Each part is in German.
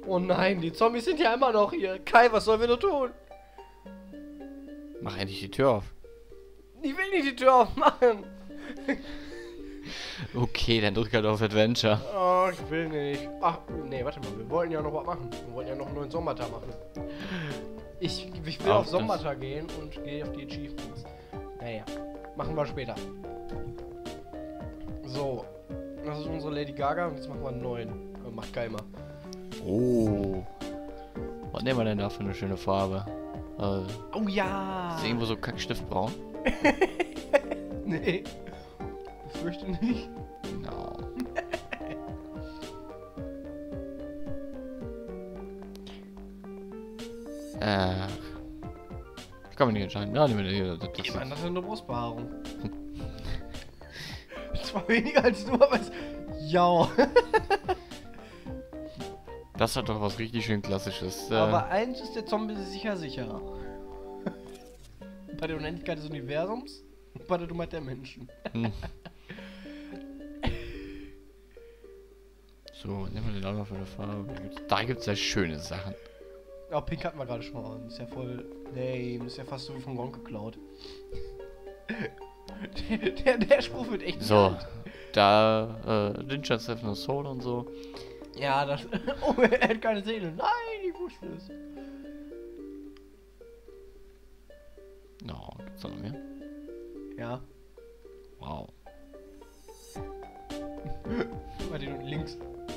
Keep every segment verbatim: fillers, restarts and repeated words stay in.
Oh nein, die Zombies sind ja immer noch hier. Kai, was sollen wir nur tun? Mach endlich die Tür auf. Ich will nicht die Tür aufmachen. Okay, dann drück halt auf Adventure. Oh, ich will nicht. Ach, nee, warte mal. Wir wollten ja noch was machen. Wir wollten ja noch einen neuen Sommertag machen. Ich, ich will Auch auf Sommertag gehen und gehe auf die Achievements. Naja, machen wir später. So, das ist unsere Lady Gaga und jetzt machen wir einen neuen. Macht Kai mal. Oh. Was nehmen wir denn da für eine schöne Farbe? Äh, Oh ja! ist irgendwo so Kackstiftbraun? Nee. Ich fürchte nicht. No. Äh. Ich kann mich nicht entscheiden. Ja, nehmen wir hier. Das, das Jemand hat eine Brustbehaarung. Zwar weniger als du, aber es... Ja. das hat doch was richtig schön Klassisches. Äh, Aber eins ist der Zombie sicher sicher. Bei der Unendlichkeit des Universums und bei der Dummheit der Menschen. hm. So, nehmen wir den auch noch für eine Farbe. Da gibt es ja schöne Sachen. Oh, Pink hatten wir gerade schon. Ist ja voll lame. Ist ja fast so wie von Gronk geklaut. der, der, der Spruch wird echt So, alt. da, äh, Ninja Seven Soul und so. Ja, das... Oh, er hat keine Seele. Nein, ich wusste es. No, gibt's da noch mehr? Ja. Wow. Warte, links.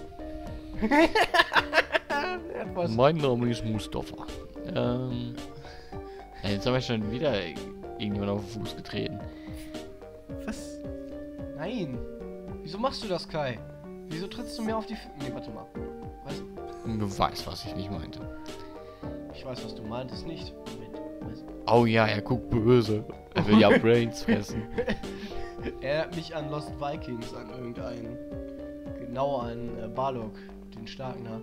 Er hat was. Mein Name ist Mustafa. Ähm. Ja, jetzt haben wir schon wieder irgendjemand auf den Fuß getreten. Was? Nein. Wieso machst du das, Kai? Wieso trittst du mir auf die... F nee, warte mal. Was? Du weißt, was ich nicht meinte. Ich weiß, was du meintest, nicht. Mit, was? Oh ja, er guckt böse. Er will ja Brains fressen. Erinnert mich an Lost Vikings, an irgendeinen. Genau an äh, Balog, den Starken da.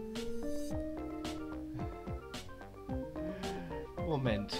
Moment.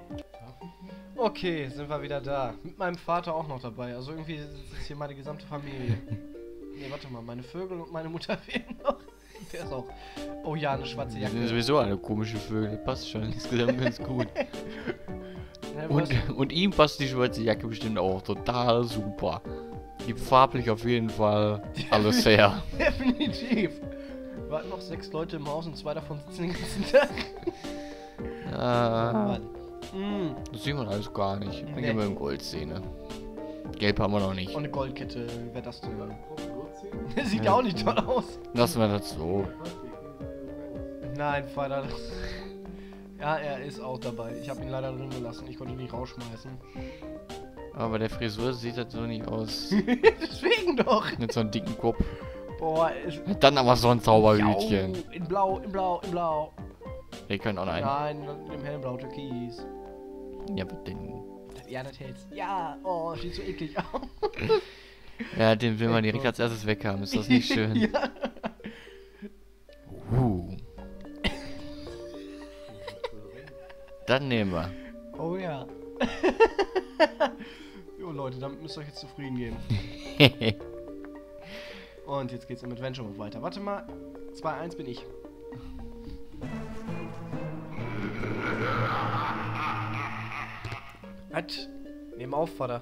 Okay, sind wir wieder da. Mit meinem Vater auch noch dabei. Also irgendwie ist hier meine gesamte Familie. Nee, warte mal, meine Vögel und meine Mutter fehlen noch. Der ist auch... Oh ja, eine schwarze Wir sind Jacke. sowieso eine komische Vögel. Passt schon insgesamt ganz gut. Ja, Und, was- und ihm passt die schwarze Jacke bestimmt auch total super. Gibt farblich auf jeden Fall alles her. Definitiv. Wir hatten noch sechs Leute im Haus und zwei davon sitzen den ganzen Tag. Oh Ah, Mann. Mm. das sieht man alles gar nicht. Dann Nee. gehen wir in Goldszene. Gelb haben wir noch nicht. Und eine Goldkette, wie wäre das denn? Sieht ja auch nicht toll aus. Lassen wir das so. Nein, Vater. Ja, er ist auch dabei. Ich habe ihn leider drin gelassen. Ich konnte ihn nicht rausschmeißen. Aber bei der Frisur sieht das so nicht aus. Deswegen doch. Mit so einem dicken Kopf. Boah, ist... Dann aber so ein Zauberhütchen. Jau, in blau, in blau, in blau. Wir können auch noch einen. Nein, mit dem hellblau Türkis. Ja, mit den. Ja, das hältst. Ja, oh, sieht so eklig aus. Ja, den will man direkt als erstes weghaben. Ist das nicht schön? Ja. Uh. Dann nehmen wir. Oh ja. Jo Leute, damit müsst ihr euch jetzt zufrieden geben. Und jetzt geht's im Adventure Mode weiter. Warte mal. zwei eins bin ich. Was? Nehm auf, Vater.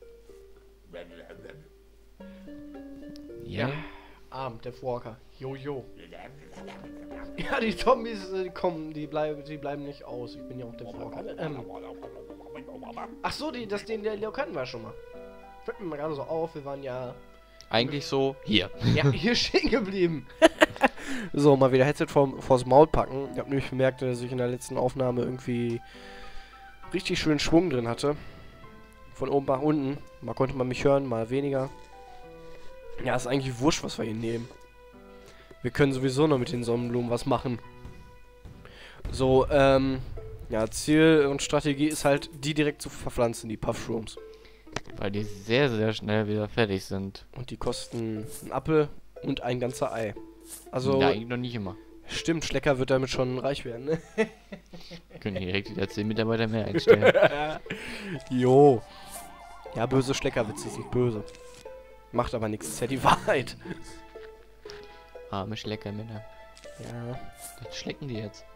Ja. Abend, der Walker. Jojo. Ja, die Zombies, äh, die kommen, die bleiben, die bleiben nicht aus. Ich bin ja auch der Walker. Ähm. Ach so, die, das, den, der kannten wir schon mal. Fällt mir mal gerade so auf, wir waren ja, Eigentlich so. Hier. ja hier stehen geblieben. So, mal wieder Headset vor, vors Maul packen. Ich habe nämlich bemerkt, dass ich in der letzten Aufnahme irgendwie richtig schön Schwung drin hatte. Von oben nach unten. Mal konnte man mich hören, mal weniger. Ja, ist eigentlich wurscht, was wir hier nehmen. Wir können sowieso noch mit den Sonnenblumen was machen. So, ähm, ja, Ziel und Strategie ist halt, die direkt zu verpflanzen, die Puffshrooms. Weil die sehr, sehr schnell wieder fertig sind. Und die kosten einen Apfel und ein ganzer Ei. Also, Nein, noch nicht immer. stimmt, Schlecker wird damit schon reich werden, ne? Können direkt wieder zehn Mitarbeiter mehr einstellen. Jo. Ja, böse Schleckerwitze sind böse. Macht aber nichts, ist ja die Wahrheit. Arme Schleckermänner. Ja. Was schlecken die jetzt?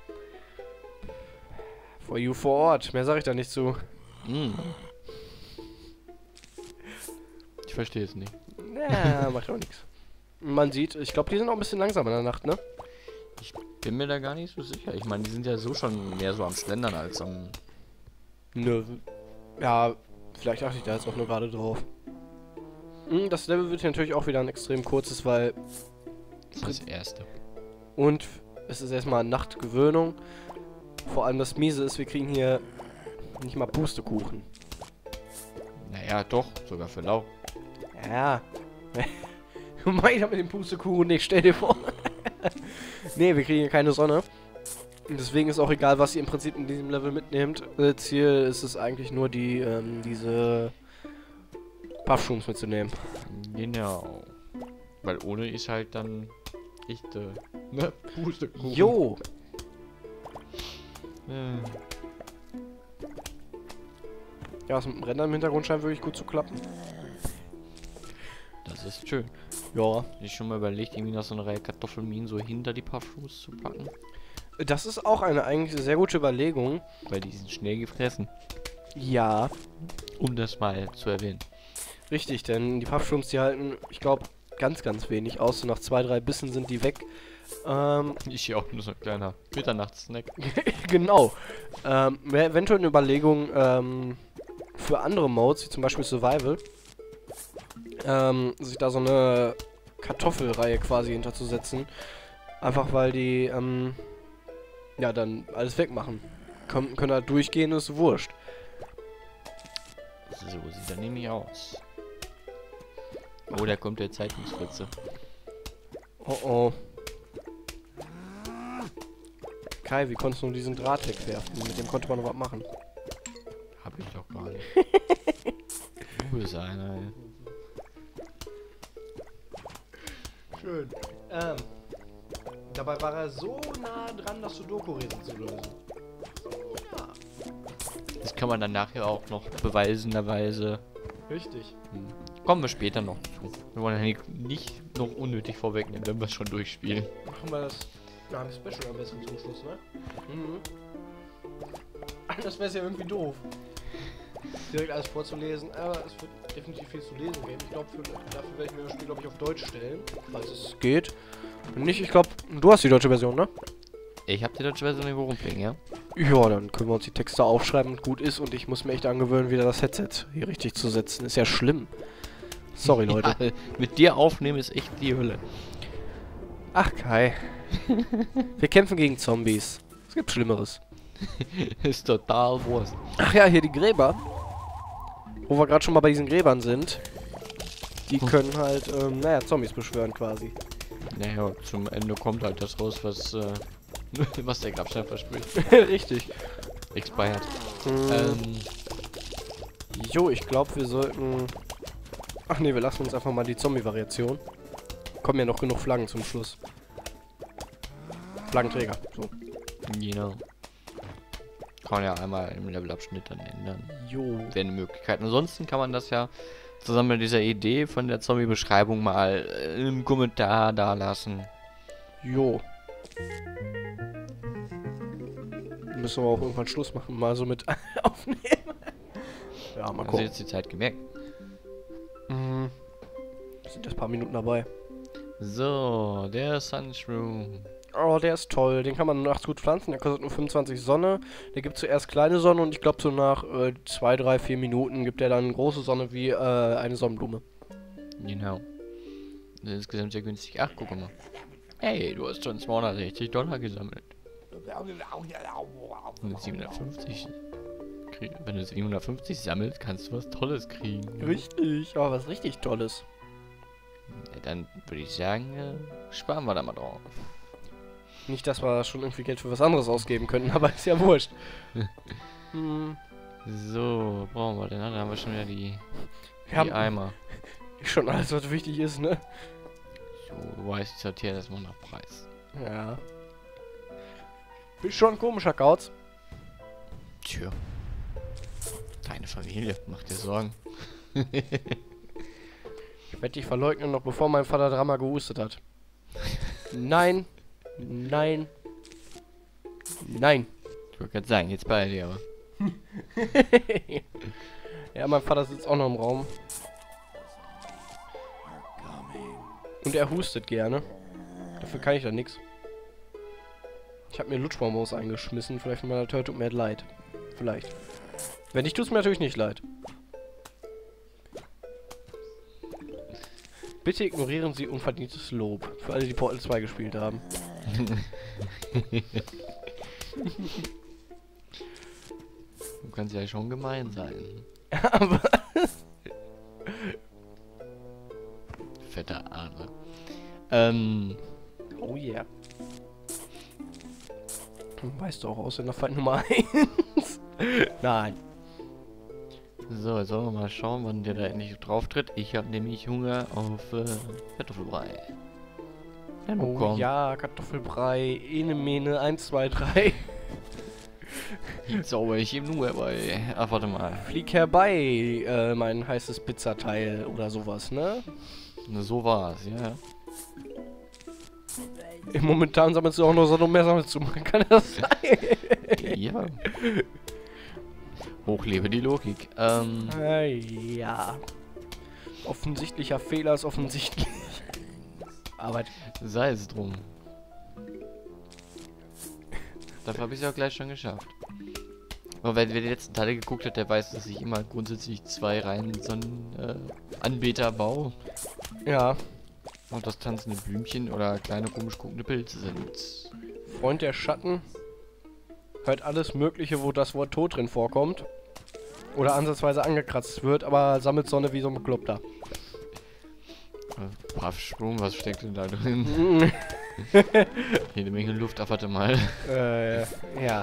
For you vor Ort. Mehr sage ich da nicht zu. Mm. Ich verstehe es nicht. Ja, macht auch nichts. Man sieht, ich glaube, die sind auch ein bisschen langsam in der Nacht, ne? Ich bin mir da gar nicht so sicher. Ich meine, die sind ja so schon mehr so am Schlendern als am... Nö. Ja, vielleicht achte ich da jetzt auch nur gerade drauf. Hm, Das Level wird hier natürlich auch wieder ein extrem kurzes, weil... Das ist das erste. Und es ist erstmal Nachtgewöhnung. Vor allem das Miese ist, wir kriegen hier nicht mal Pustekuchen. Naja, doch, sogar für lau. Ja. Meiner mit dem Pustekuchen nicht, stell dir vor. Nee, wir kriegen hier keine Sonne. Und deswegen ist auch egal, was ihr im Prinzip in diesem Level mitnehmt. Äh, Ziel ist es eigentlich nur, die, ähm, diese Puffshrooms mitzunehmen. Genau. Weil ohne ist halt dann echte, ne? Pustekuchen. Jo! Äh, Ja, was mit dem Ränder im Hintergrund scheint wirklich gut zu klappen. Das ist schön. Ja. Ich schon mal überlegt, irgendwie noch so eine Reihe Kartoffelminen so hinter die Puffshrooms zu packen. Das ist auch eine eigentlich sehr gute Überlegung. Weil die sind schnell gefressen. Ja. Um das mal zu erwähnen. Richtig, denn die Puffshrooms, die halten, ich glaube, ganz, ganz wenig aus. So nach zwei, drei Bissen sind die weg. Ähm, Ich hier auch nur so ein kleiner Mitternachtssnack. genau. Ähm, wäre eventuell eine Überlegung ähm, für andere Modes, wie zum Beispiel Survival, ähm, sich da so eine Kartoffelreihe quasi hinterzusetzen. Einfach weil die, ähm, ja, dann alles wegmachen. Können, können da durchgehen, ist wurscht. So sieht er nämlich aus. Oh, da kommt der Zeitungsfritze. Oh oh. Kai, wie konntest du nur diesen Draht wegwerfen? Mit dem konnte man noch was machen. Hab ich doch gar nicht. Wo ist einer, ey? Schön. Ähm, dabei war er so nah dran, dass du Doku-Rätsel zu lösen. Ja. Das kann man dann nachher auch noch beweisenderweise. Richtig. Hm. Kommen wir später noch zu. Wir wollen ja nicht, nicht noch unnötig vorwegnehmen, wenn wir es schon durchspielen. Machen wir das nach dem Special am besten zum Schluss, ne? Mhm. Das wäre ja irgendwie doof. Direkt alles vorzulesen, aber es wird definitiv viel zu lesen geben. Ich glaube, dafür werde ich mir das Spiel, glaube ich, auf Deutsch stellen, falls es geht. Wenn nicht, ich glaube, du hast die deutsche Version, ne? Ich habe die deutsche Version irgendwo rumfliegen, ja? Ja, dann können wir uns die Texte aufschreiben und gut ist. Und ich muss mir echt angewöhnen, wieder das Headset hier richtig zu setzen. Ist ja schlimm. Sorry, Leute. Ja, mit dir aufnehmen ist echt die Hölle. Ach, Kai. Wir kämpfen gegen Zombies. Es gibt Schlimmeres. Ist total Wurst. Ach ja, hier die Gräber. Wo wir gerade schon mal bei diesen Gräbern sind. Die können halt, ähm, naja, Zombies beschwören quasi. Naja, zum Ende kommt halt das raus, was, äh, was der Grabstein verspricht. Richtig. Expired. Mhm. Ähm, Jo, ich glaube, wir sollten... Ach nee, wir lassen uns einfach mal die Zombie-Variation. Kommen ja noch genug Flaggen zum Schluss. Flaggenträger, so. genau. Kann man ja einmal im Levelabschnitt dann ändern. Jo. Wäre eine Möglichkeit. Ansonsten kann man das ja zusammen mit dieser Idee von der Zombie-Beschreibung mal äh, im Kommentar da lassen. Jo. Müssen wir auch irgendwann Schluss machen, mal so mit aufnehmen. Ja, mal Hast du gucken. jetzt die Zeit gemerkt? Mhm. Sind jetzt ein paar Minuten dabei. So, der Sunshroom. Oh, der ist toll. Den kann man nachts gut pflanzen. Der kostet nur fünfundzwanzig Sonne. Der gibt zuerst kleine Sonne und ich glaube so nach äh, zwei, drei, vier Minuten gibt der dann große Sonne wie äh, eine Sonnenblume. Genau. Das ist insgesamt sehr günstig. Ach, guck mal. Hey, du hast schon zweihundertsechzig Dollar gesammelt. Wenn du siebenhundertfünfzig, krieg, wenn du siebenhundertfünfzig sammelst, kannst du was Tolles kriegen. Richtig. Aber was richtig Tolles. Ja, dann würde ich sagen, äh, sparen wir da mal drauf. Nicht, dass wir schon irgendwie Geld für was anderes ausgeben könnten, aber ist ja wurscht. hm. So, brauchen wir denn? Dann haben wir schon wieder die, Wir die haben Eimer. schon alles, was wichtig ist, ne? So, du weißt, ich sortiere das mal nach Preis. Ja. Bist schon ein komischer Kauz. Tja. Deine Familie, mach dir Sorgen. Ich werde dich verleugnen, noch bevor mein Vater dreimal gehustet hat. Nein, Nein. Nein. Ich wollte gerade sagen, jetzt bei dir, aber. Ja, mein Vater sitzt auch noch im Raum. Und er hustet gerne. Dafür kann ich da nichts. Ich habe mir Lutschbonbons eingeschmissen. Vielleicht von meiner Tür, tut mir leid. Vielleicht. Wenn nicht, tut es mir natürlich nicht leid. Bitte ignorieren Sie unverdientes Lob. Für alle, die Portal zwei gespielt haben. Du kannst ja schon gemein sein. Aber... Fetter Adler. Ähm... Oh yeah. Weißt du auch aus in der Fight Nummer eins? Nein. So, jetzt wollen wir mal schauen, wann der da endlich drauf tritt. Ich habe nämlich Hunger auf äh, Kartoffelbrei. Dann Oh bekommen. ja, Kartoffelbrei, Ene Mene, eins, zwei, drei. Jetzt sauber ich ihm nur bei. Ach, warte mal. Flieg herbei, äh, mein heißes Pizzateil oder sowas, ne? Na, so war's, ja. Momentan sammelst du auch noch so noch mehr sammelst du. Kann das sein? Ja. Hochlebe die Logik. Ähm. Äh, ja. Offensichtlicher Fehler ist offensichtlich. Arbeit. Sei es drum. Dafür habe ich es auch gleich schon geschafft. Aber wer, wer die letzten Teile geguckt hat, der weiß, dass ich immer grundsätzlich zwei Reihen so einen äh, Anbeter baue. Ja. Und das tanzende Blümchen oder kleine komisch guckende Pilze sind. Freund der Schatten. Halt alles Mögliche, wo das Wort Tod drin vorkommt. Oder ansatzweise angekratzt wird, aber sammelt Sonne wie so ein Bekloppter. Äh, Paffsprung, was steckt denn da drin? Jede Menge Luft, ach, warte mal. äh, ja.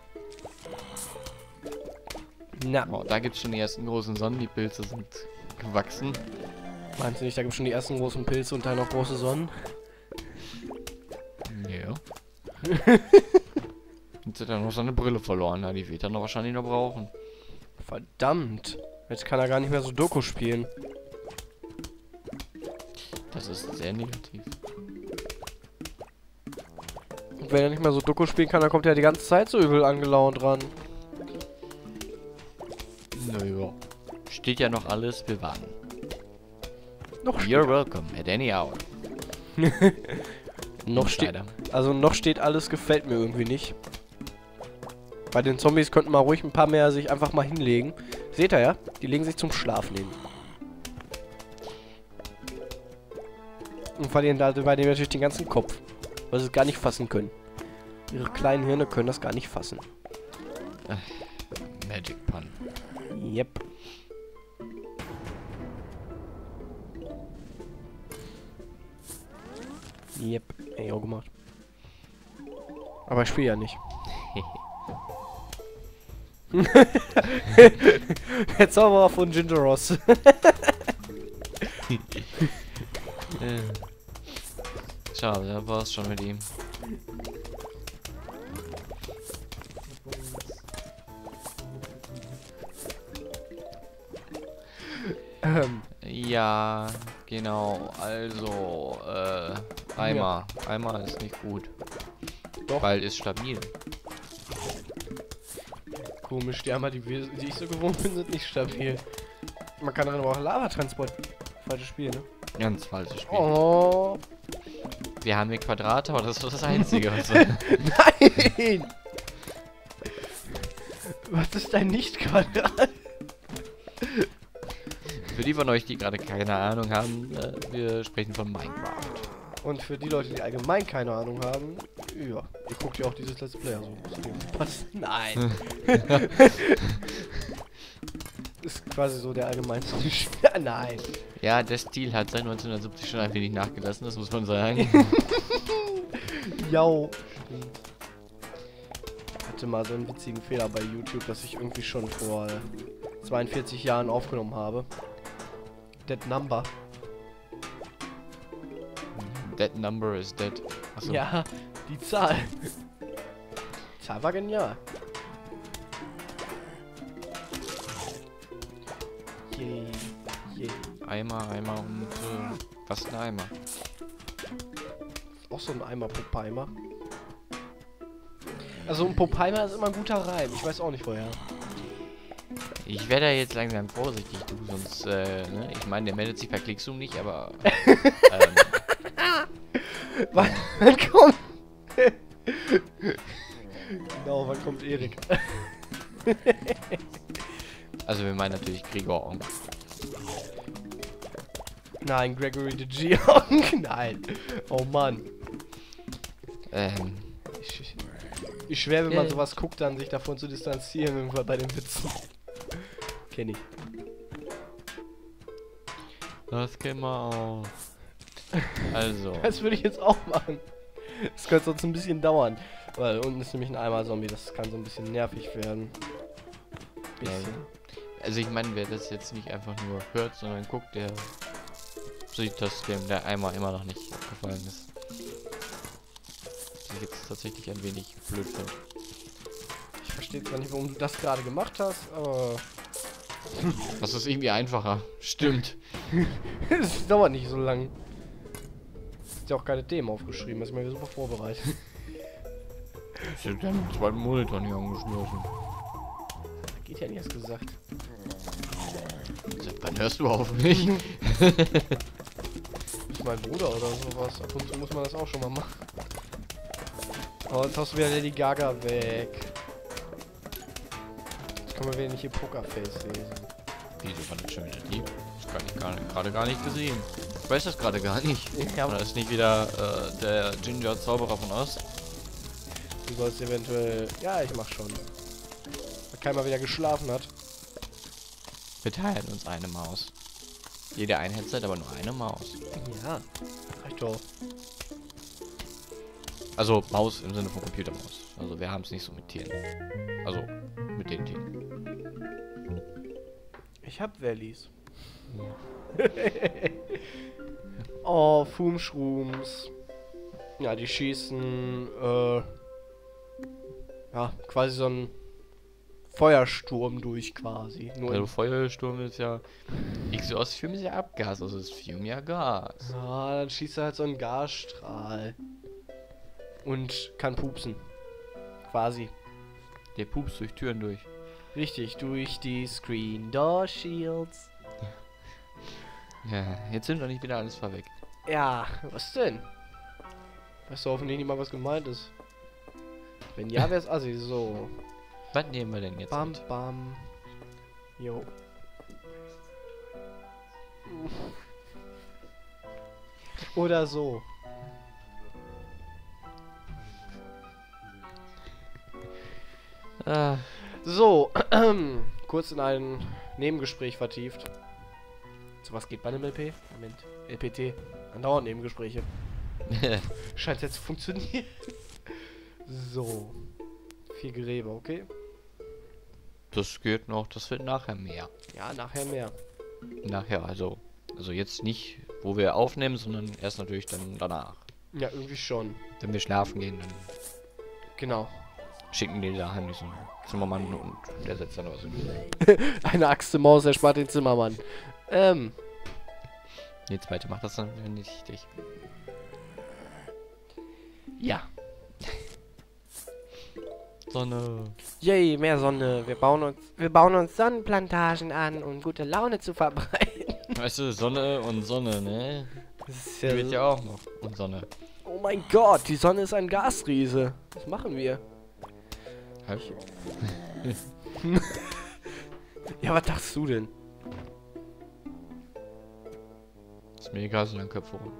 Na, Oh, da gibt es schon die ersten großen Sonnen, die Pilze sind gewachsen. meinst du nicht, da gibt es schon die ersten großen Pilze und dann noch große Sonnen? Ja. Jetzt hat er noch seine Brille verloren, na, die wird er noch wahrscheinlich noch brauchen. Verdammt. Jetzt kann er gar nicht mehr so Doku spielen. Das ist sehr negativ. Und wenn er nicht mehr so Doku spielen kann, dann kommt er die ganze Zeit so übel angelaunt ran. Naja. Steht ja noch alles, wir warten. Noch You're welcome at any hour. Noch steht, Insider. also noch steht alles, gefällt mir irgendwie nicht. Bei den Zombies könnten mal ruhig ein paar mehr sich einfach mal hinlegen. Seht ihr ja? Die legen sich zum Schlafen hin. Und verlieren dabei natürlich den ganzen Kopf. Weil sie es gar nicht fassen können. Ihre kleinen Hirne können das gar nicht fassen. Magic Pun. Yep. Yep. Ey, auch gemacht. Aber ich spiele ja nicht. Der Zauberer von Ginger Ross. Schade, da war's schon mit ihm. ähm, Ja, genau. Also, äh, Eimer. Eimer ist nicht gut. Doch. Weil ist stabil. Komisch, die Eimer, die, wir, die ich so gewohnt bin, sind nicht stabil. Man kann dann aber auch Lavatransport. Falsches Spiel, ne? Ganz falsches Spiel. Oh. Wir haben hier Quadrate, aber das ist das Einzige. Was Nein! Was ist ein Nicht-Quadrat? Für die von euch, die gerade keine Ahnung haben, äh, wir sprechen von Minecraft. Und für die Leute, die allgemein keine Ahnung haben, ja, ihr guckt ja auch dieses Let's Play, also passt. Nein! Ist quasi so der allgemeinste. Nein! Ja, der Stil hat seit neunzehnhundertsiebzig schon ein wenig nachgelassen, das muss man sagen. Jau! Ich hatte mal so einen witzigen Fehler bei YouTube, dass ich irgendwie schon vor zweiundvierzig Jahren aufgenommen habe. Dead Number. That number is dead. Achso. Ja, die Zahl. Die Zahl war genial. Yay, yay. Eimer, Eimer und äh, was ist ein Eimer? Auch so ein Eimer Popeimer. Also ein Popeimer ist immer ein guter Reim. Ich weiß auch nicht woher. Ich werde ja jetzt langsam vorsichtig, du, sonst, äh, ne? Ich meine, der meldet sich per Klicksum nicht, aber... ähm, wann, wann kommt... genau, wann kommt Erik? also wir meinen natürlich Gregor Onk. Nein, Gregory the Geonk. Nein. Oh Mann. Ähm... Ich, ich schwöre, wenn man sowas guckt, dann sich davon zu distanzieren, irgendwann bei den Witzen. Kenn ich. Das geht mal auf. Also. Das würde ich jetzt auch machen. Das könnte sonst ein bisschen dauern. Weil unten ist nämlich ein Eimer-Zombie, das kann so ein bisschen nervig werden. Bisschen. Also ich meine, wer das jetzt nicht einfach nur hört, sondern guckt, der sieht, dass dem der Eimer immer noch nicht aufgefallen ist. Was ich jetzt tatsächlich ein wenig blöd finde. Ich verstehe zwar nicht, warum du das gerade gemacht hast, aber... Das ist irgendwie einfacher. Stimmt. Es dauert nicht so lang. Ist ja auch keine Themen aufgeschrieben, das ist mir super vorbereitet. Ich hätte ja den zweiten Monitor nicht angeschlossen. Geht ja nicht, hast gesagt. Seit wann hörst du auf mich? Das ist mein Bruder oder sowas. Ab und zu muss man das auch schon mal machen. Oh, jetzt hast du wieder Lady Gaga weg. Jetzt kann man wieder nicht hier Pokerface lesen. Wieso war das schon wieder die? Das kann ich gar nicht, gerade gar nicht gesehen. Ich weiß das gerade gar nicht. Ja, Oder ist nicht wieder äh, der Ginger Zauberer von Ost? du sollst eventuell... Ja, ich mach schon. Weil keiner wieder geschlafen hat. Wir teilen uns eine Maus. Jeder ein Headset, aber nur eine Maus. Ja, reicht doch. Also Maus im Sinne von Computermaus. Also wir haben es nicht so mit Tieren. Also mit den Tieren. Ich hab Valleys. Oh, Fumschrooms. Ja, die schießen, äh... ja, quasi so ein Feuersturm durch quasi. Nur Also Feuersturm ist ja... Exhaust-Film ist ja Abgas, also ist Fume ja Gas. ja, dann schießt er halt so einen Gasstrahl. Und kann pupsen. Quasi. Der pupst durch Türen durch. Richtig, durch die Screen Door Shields. Ja, jetzt sind doch nicht wieder alles vorweg. Ja, was denn? Weißt du hoffentlich nicht mal, was gemeint ist. Wenn ja, wär's assi. So. Was nehmen wir denn jetzt Bam, mit? bam. Jo. Oder so. Ah, So, kurz in ein Nebengespräch vertieft. So was geht bei einem L P? Moment. L P T. Andauernd Nebengespräche. Scheint jetzt zu funktionieren. So. Vier Gräber, okay? das geht noch, das wird nachher mehr. Ja, nachher mehr. Nachher, also. Also jetzt nicht, wo wir aufnehmen, sondern erst natürlich dann danach. Ja, irgendwie schon. Wenn wir schlafen gehen, dann Genau. schicken die da heimlich so einen Zimmermann und der setzt dann was hin. Eine Axt im Maus erspart den Zimmermann. Ähm. Die zweite macht das dann nicht richtig. Ja. Sonne. Yay, mehr Sonne. Wir bauen uns, wir bauen uns Sonnenplantagen an, um gute Laune zu verbreiten. Weißt du, Sonne und Sonne, ne? Das ist Die ja wird so- ja auch noch. Und Sonne. Oh mein Gott, die Sonne ist ein Gasriese. Was machen wir? Halb. Ja, was dachtest du denn? Ist mir egal, so lange Köpfe rum.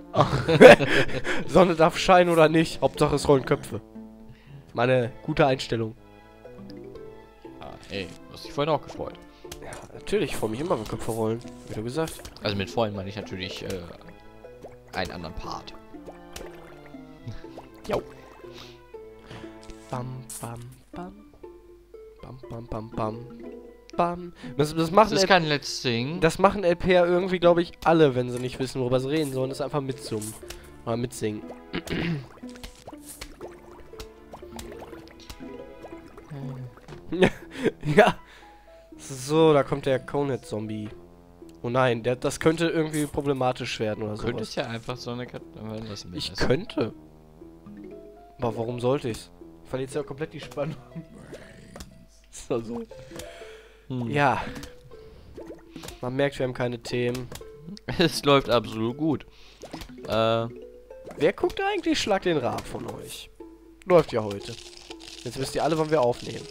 Sonne darf scheinen oder nicht. Hauptsache es rollen Köpfe. Meine gute Einstellung. Ah, ey, du hast dich vorhin auch gefreut. Ja, natürlich, ich freue mich immer, wenn Köpfe rollen. Wie du gesagt. Also mit vorhin meine ich natürlich äh, einen anderen Part. Jo. Bam, bam, bam. Bam, bam, bam, bam. Bam. Das, das machen Das ist L- kein Let's Sing. das machen L P ja irgendwie, glaube ich, alle, wenn sie nicht wissen, worüber sie reden sollen. Das ist einfach mitsummen. Oder mitsingen. Ja. So, da kommt der Conehead-Zombie. Oh nein, der, das könnte irgendwie problematisch werden oder so. Könntest ja einfach so eine Karte lassen. Ich könnte. Aber warum sollte ich's? Verliert ja komplett die Spannung. Ist doch so. Hm. Ja. Man merkt, wir haben keine Themen. Es läuft absolut gut. Äh, Wer guckt eigentlich Schlag den Raab von euch? Läuft ja heute. Jetzt wisst ihr alle, wann wir aufnehmen.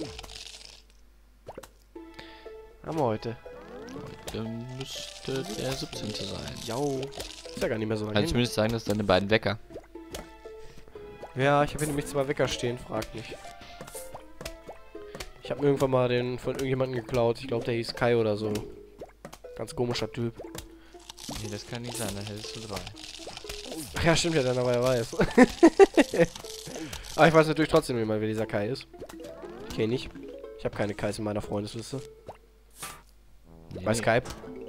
Haben wir heute. heute müsste der siebzehnte sein. Jau. Ist ja gar nicht mehr so lange Kann ich hin. zumindest sagen, dass deine beiden Wecker. Ja, ich habe hier nämlich zwei Wecker stehen, frag mich. Ich habe mir irgendwann mal den von irgendjemandem geklaut. Ich glaube, der hieß Kai oder so. Ganz komischer Typ. Nee, das kann nicht sein, dann hättest du drei. Ach ja, stimmt ja, dann aber er weiß. Aber ich weiß natürlich trotzdem nicht mal, wer dieser Kai ist. Okay, nicht. Ich habe keine Kais in meiner Freundesliste. Nee, Bei nee. Skype.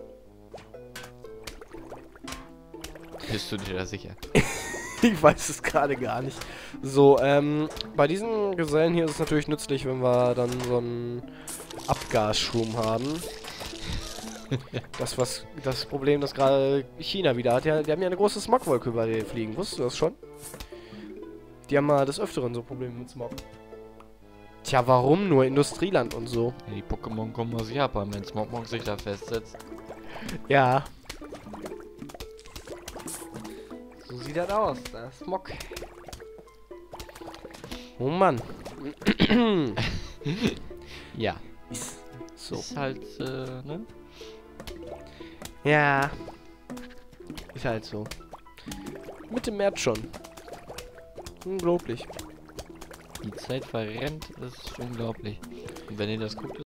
Bist du dir da sicher? Ich weiß es gerade gar nicht. So, ähm, bei diesen Gesellen hier ist es natürlich nützlich, wenn wir dann so einen Abgasschum haben. Das was das Problem, das gerade China wieder hat. Ja, die haben ja eine große Smogwolke über die fliegen. Wusstest du das schon? Die haben mal des Öfteren so Probleme mit Smog. Tja, warum nur? Industrieland und so. Ja, die Pokémon kommen aus Japan, wenn Smogmog sich da festsetzt. Ja. So sieht das aus, der Smog. Oh Mann. Ja. Ist so. Ist halt, äh, ne? Ja. Ist halt so. Mitte März schon. Unglaublich. Die Zeit verrennt, das ist unglaublich. Und wenn ihr das guckt,